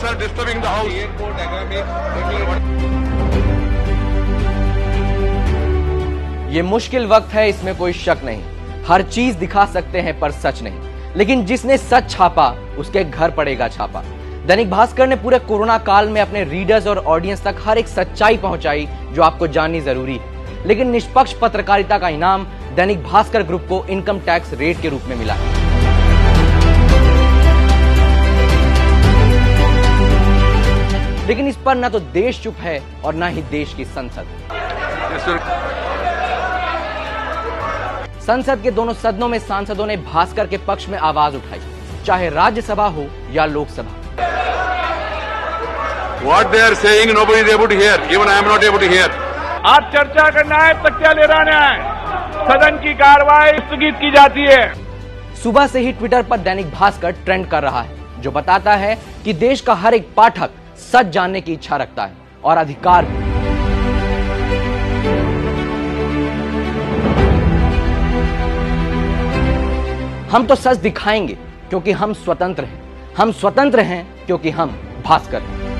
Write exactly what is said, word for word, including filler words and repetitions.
Students are disturbing the house. ये मुश्किल वक्त है, इसमें कोई शक नहीं। हर चीज दिखा सकते हैं पर सच नहीं। लेकिन जिसने सच छापा उसके घर पड़ेगा छापा। दैनिक भास्कर ने पूरे कोरोना काल में अपने रीडर्स और ऑडियंस तक हर एक सच्चाई पहुंचाई जो आपको जाननी जरूरी है। लेकिन निष्पक्ष पत्रकारिता का इनाम दैनिक भास्कर ग्रुप को इनकम टैक्स रेट के रूप में मिला है। लेकिन इस पर ना तो देश चुप है और ना ही देश की संसद। संसद के दोनों सदनों में सांसदों ने भास्कर के पक्ष में आवाज उठाई, चाहे राज्यसभा हो या Lok Sabha. What they are saying, nobody is able to hear. Even I am not able to hear. आज चर्चा करना है तो क्या ले रहना है? सदन की कार्रवाई स्थगित की जाती है। सुबह से ही ट्विटर पर दैनिक भास्कर ट्रेंड कर रहा है, जो बताता है कि देश का हर एक पाठक सच जानने की इच्छा रखता है और अधिकार भी। हम तो सच दिखाएंगे क्योंकि हम स्वतंत्र हैं। हम स्वतंत्र हैं क्योंकि हम भास्कर हैं।